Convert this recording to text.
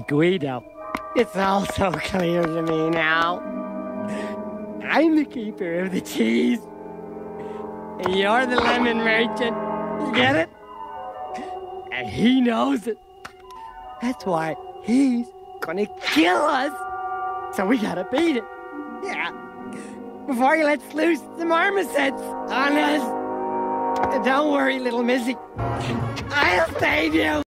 Guido, it's all so clear to me now. I'm the keeper of the cheese. And you're the lemon merchant. You get it? And he knows it. That's why he's gonna kill us. So we gotta beat it. Yeah. Before he lets loose the marmosets on us. Don't worry, little missy. I'll save you.